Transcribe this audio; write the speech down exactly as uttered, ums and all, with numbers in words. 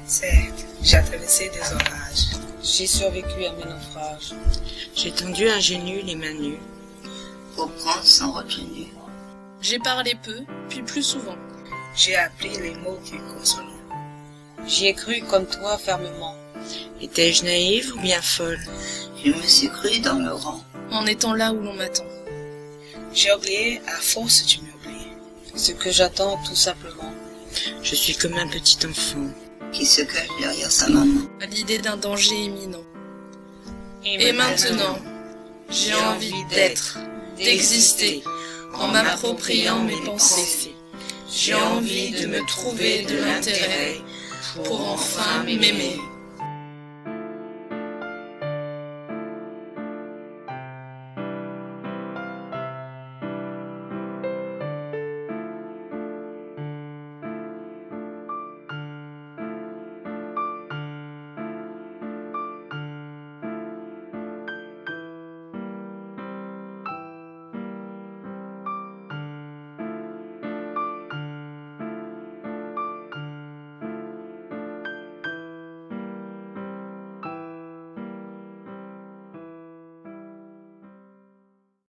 Certes, j'ai traversé des orages. J'ai survécu à mes naufrages. J'ai tendu ingénu les mains nues pour prendre sans retenue. J'ai parlé peu, puis plus souvent. J'ai appris les mots qui consolent. J'y ai cru comme toi fermement. Étais-je naïve ou bien folle? Je me suis crue dans le rang. En étant là où l'on m'attend. J'ai oublié à force tu m'oublies. Ce que j'attends tout simplement. Je suis comme un petit enfant qui se cache derrière sa maman. À l'idée d'un danger imminent. Et, Et maintenant, j'ai envie d'être, d'exister, en m'appropriant mes pensées. J'ai envie de me trouver de l'intérêt pour enfin m'aimer.